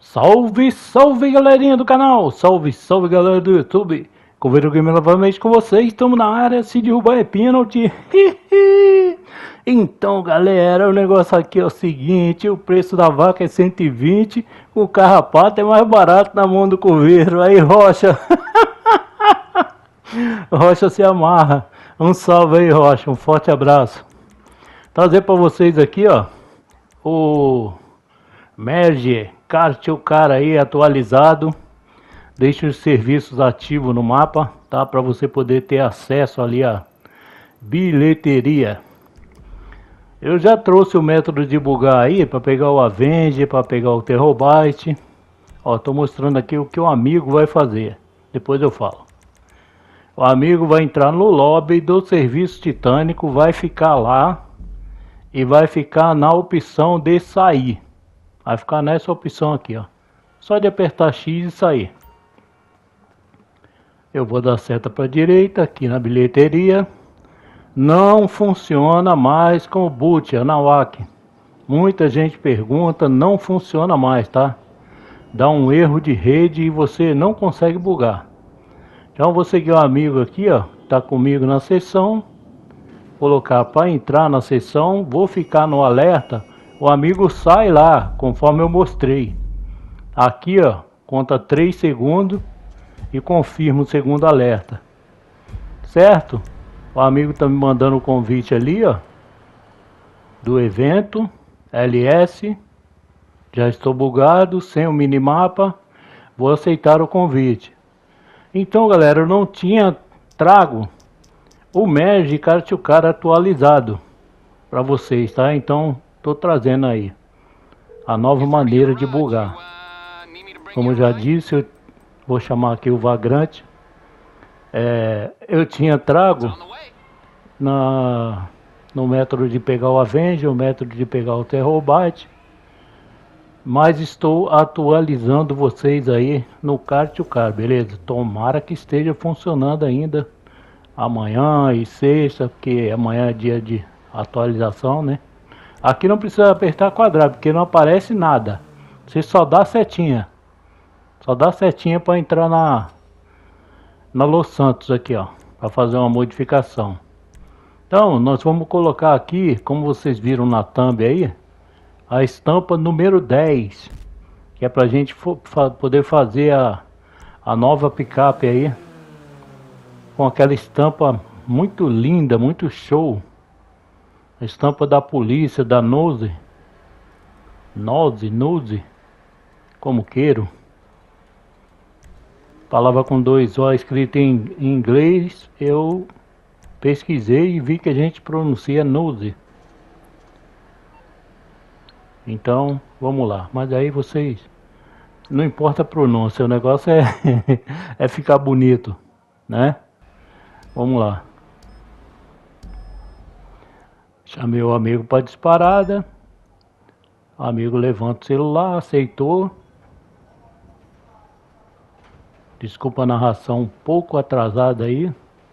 Salve, salve galerinha do canal, salve, salve galera do YouTube. Coveiro Game novamente com vocês, estamos na área, se derrubar é pênalti. Então galera, o negócio aqui é o seguinte, o preço da vaca é 120, o carrapato é mais barato na mão do coveiro. Aí Rocha, Rocha se amarra, um salve aí Rocha, um forte abraço. Trazer para vocês aqui ó, o Merge Cartio Cara aí atualizado. Deixe os serviços ativos no mapa, tá? Para você poder ter acesso ali à bilheteria. Eu já trouxe o método de bugar aí para pegar o Avenger, para pegar o Terrorbyte. Ó, tô mostrando aqui o que o amigo vai fazer. Depois eu falo. O amigo vai entrar no lobby do serviço titânico, vai ficar lá e vai ficar na opção de sair. Vai ficar nessa opção aqui, ó. Só de apertar X e sair. Eu vou dar seta para a direita aqui na bilheteria. Não funciona mais com o boot, Anawak. Muita gente pergunta, não funciona mais, tá? Dá um erro de rede e você não consegue bugar. Então vou seguir o amigo aqui, ó, tá comigo na sessão. Colocar para entrar na sessão, vou ficar no alerta. O amigo sai lá, conforme eu mostrei. Aqui, ó, conta 3 segundos e confirma o segundo alerta. Certo? O amigo tá me mandando o convite ali, ó, do evento LS. Já estou bugado, sem o minimapa. Vou aceitar o convite. Então, galera, eu não tinha trago o Merge Cartio Cara atualizado para vocês, tá? Então, tô trazendo aí a nova maneira de bugar. Como eu já disse, eu vou chamar aqui o Vagrante. Eu tinha trago no método de pegar o Avenger, o método de pegar o Terrorbyte, mas estou atualizando vocês aí no Cartio Cara, beleza? Tomara que esteja funcionando ainda amanhã e sexta, porque amanhã é dia de atualização, né? Aqui não precisa apertar quadrado, porque não aparece nada. Você só dá setinha. Só dá setinha para entrar na Los Santos aqui, ó, para fazer uma modificação. Então, nós vamos colocar aqui, como vocês viram na thumb aí, a estampa número 10, que é para a gente poder fazer a nova picape aí, com aquela estampa muito linda, muito show. A estampa da polícia, da Nose, como queiro. Palavra com 2 O escrita em inglês, eu pesquisei e vi que a gente pronuncia Nose. Então, vamos lá. Mas aí vocês, não importa a pronúncia, o negócio é, é ficar bonito, né? Vamos lá. Chamei o amigo para disparada. O amigo levanta o celular, aceitou. Desculpa a narração um pouco atrasada aí.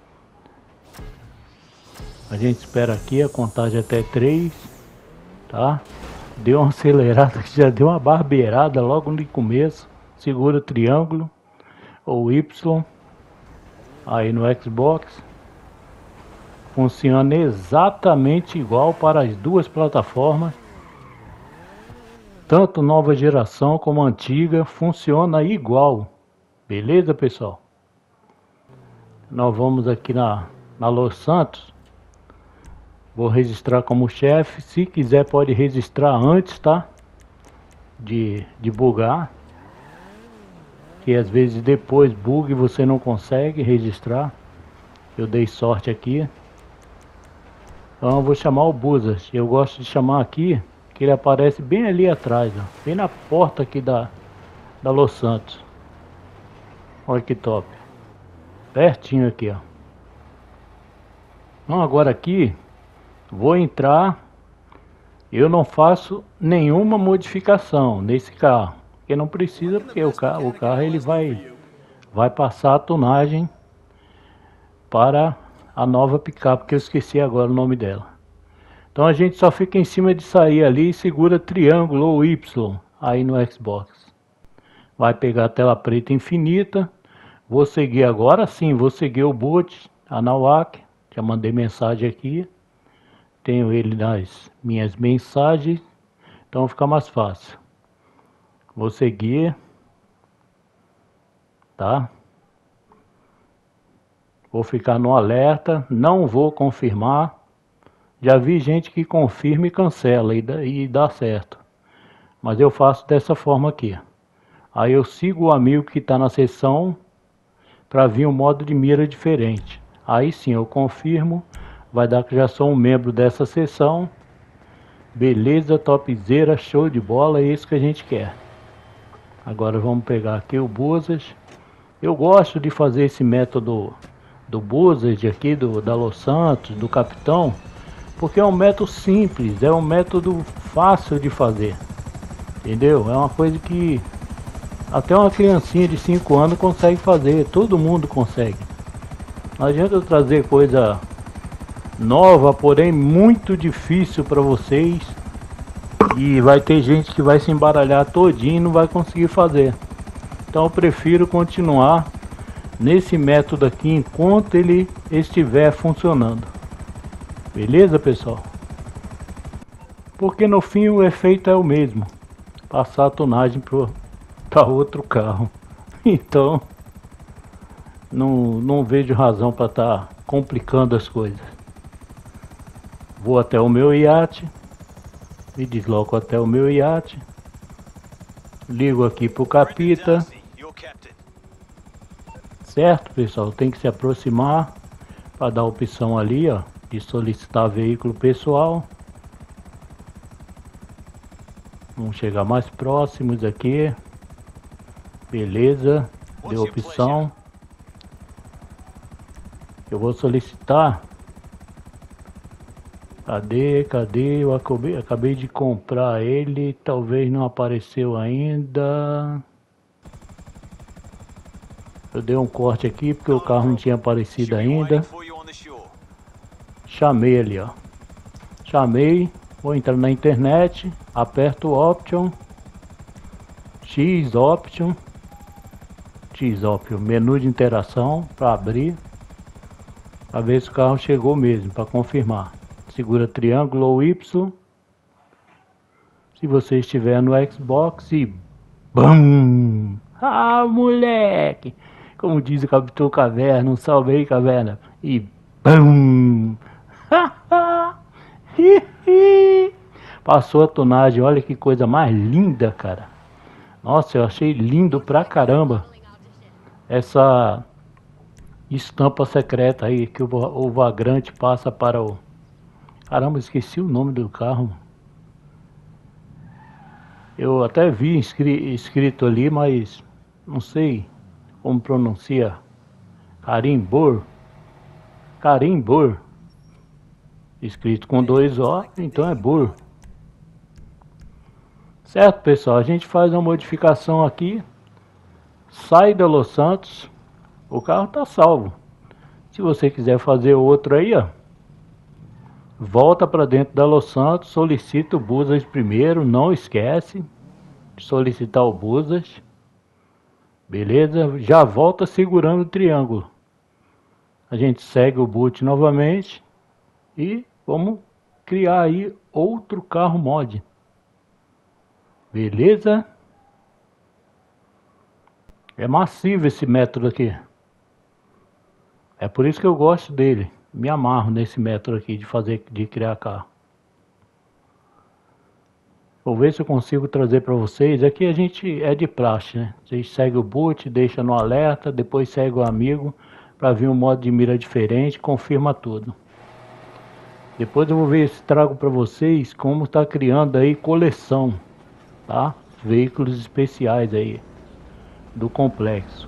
A gente espera aqui a contagem até 3, tá? Deu uma acelerada, que já deu uma barbeirada logo no começo. Segura o triângulo ou Y aí no Xbox. Funciona exatamente igual para as duas plataformas. Tanto nova geração como antiga, funciona igual. Beleza, pessoal? Nós vamos aqui na Los Santos. Vou registrar como chefe. Se quiser pode registrar antes, tá? De bugar. Que às vezes depois bugue e você não consegue registrar. Eu dei sorte aqui. Então eu vou chamar o Buzas. Eu gosto de chamar aqui, que ele aparece bem ali atrás, ó, bem na porta aqui da Los Santos. Olha que top. Pertinho aqui, ó. Então agora aqui, vou entrar. Eu não faço nenhuma modificação nesse carro. Porque não precisa, porque o carro ele vai passar a tonagem para a nova picape, que eu esqueci agora o nome dela. Então a gente só fica em cima de sair ali e segura triângulo ou Y aí no Xbox. vai pegar a tela preta infinita. Vou seguir agora sim, vou seguir o boot Anáhuac, já mandei mensagem aqui, tenho ele nas minhas mensagens, então fica mais fácil. Vou seguir, tá? Vou ficar no alerta, não vou confirmar. Já vi gente que confirma e cancela e dá certo. Mas eu faço dessa forma aqui. Aí eu sigo o amigo que está na sessão para vir um modo de mira diferente. Aí sim eu confirmo, vai dar que já sou um membro dessa sessão. Beleza, topzera, show de bola, é isso que a gente quer. Agora vamos pegar aqui o Buzzard. Eu gosto de fazer esse método do Buzzard aqui, da Los Santos, do Capitão, porque é um método simples, é um método fácil de fazer, entendeu? É uma coisa que até uma criancinha de 5 anos consegue fazer, todo mundo consegue. Não adianta eu trazer coisa nova, porém muito difícil para vocês, e vai ter gente que vai se embaralhar todinho e não vai conseguir fazer. Então eu prefiro continuar nesse método aqui enquanto ele estiver funcionando. Beleza, pessoal? Porque no fim o efeito é o mesmo, passar a tonagem para outro carro. Então não vejo razão para estar complicando as coisas. Vou até o meu iate, me desloco até o meu iate, ligo aqui para o capita. Certo, pessoal, tem que se aproximar para dar a opção ali, ó, de solicitar veículo pessoal. Vamos chegar mais próximos aqui. Beleza, deu opção. Eu vou solicitar. Cadê? Eu acabei de comprar ele, talvez não apareceu ainda. Eu dei um corte aqui porque o carro não tinha aparecido ainda. Chamei ali, ó. Chamei, vou entrar na internet, aperto Option, X Option, menu de interação para abrir, para ver se o carro chegou mesmo, para confirmar. Segura triângulo ou Y. Se você estiver no Xbox e BAM! Ah, moleque! Como diz o Capitão Caverna, um salve aí, Caverna. E BAM! Passou a tonagem, olha que coisa mais linda, cara. Nossa, eu achei lindo pra caramba essa estampa secreta aí que o vagrante passa para o... Caramba, esqueci o nome do carro. Eu até vi escrito ali, mas não sei como pronuncia. Carimbor. Escrito com 2 O, então é Bor. Certo, pessoal, a gente faz uma modificação aqui. Sai da Los Santos. O carro está salvo. Se você quiser fazer outro aí, ó, volta para dentro da Los Santos, solicita o Buzzard primeiro, não esquece de solicitar o Buzzard. Beleza? Já volta segurando o triângulo. A gente segue o boot novamente e vamos criar aí outro carro mod. Beleza? É massivo esse método aqui. É por isso que eu gosto dele. Me amarro nesse método aqui de criar carro. Vou ver se eu consigo trazer para vocês. Aqui a gente é de praxe, né? Vocês seguem o boot, deixa no alerta, depois segue o amigo para vir um modo de mira diferente, confirma tudo. Depois eu vou ver se trago para vocês como está criando aí coleção, tá? Veículos especiais aí do complexo.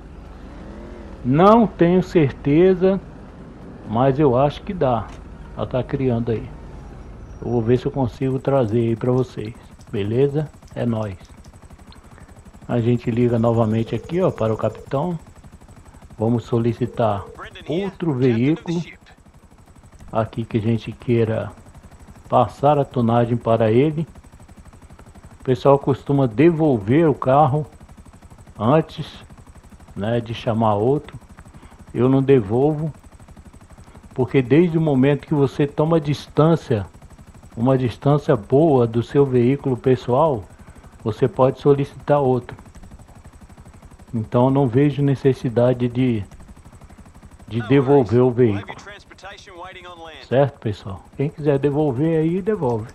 Não tenho certeza, mas eu acho que dá. Ela tá criando aí. Eu vou ver se eu consigo trazer aí para vocês. Beleza? É nóis. A gente liga novamente aqui, ó, para o capitão. Vamos solicitar outro veículo aqui que a gente queira passar a tonagem para ele. O pessoal costuma devolver o carro antes, né, de chamar outro. Eu não devolvo, porque desde o momento que você toma distância, uma distância boa do seu veículo pessoal, você pode solicitar outro. Então eu não vejo necessidade de devolver o veículo. Certo, pessoal? Quem quiser devolver aí, devolve.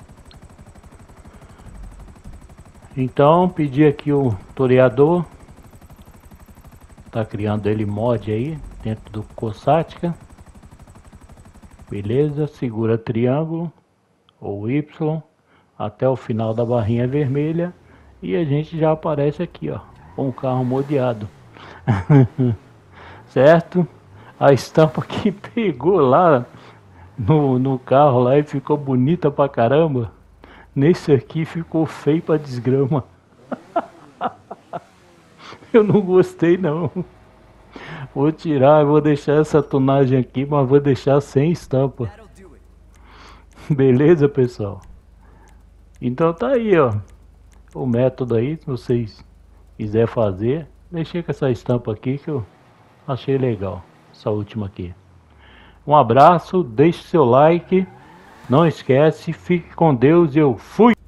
Então, pedi aqui o toreador. Tá criando ele mod aí, dentro do Cossática. Beleza, segura triângulo ou Y até o final da barrinha vermelha. E a gente já aparece aqui, ó, com o carro modeado. Certo? A estampa que pegou lá no carro lá e ficou bonita pra caramba. Nesse aqui ficou feio pra desgrama. Eu não gostei não. Vou tirar, vou deixar essa tonagem aqui, mas vou deixar sem estampa. Beleza, pessoal? Então tá aí, ó. O método aí, se vocês quiserem fazer. Mexer com essa estampa aqui que eu achei legal. Essa última aqui. Um abraço, deixe seu like. Não esquece, fique com Deus e eu fui!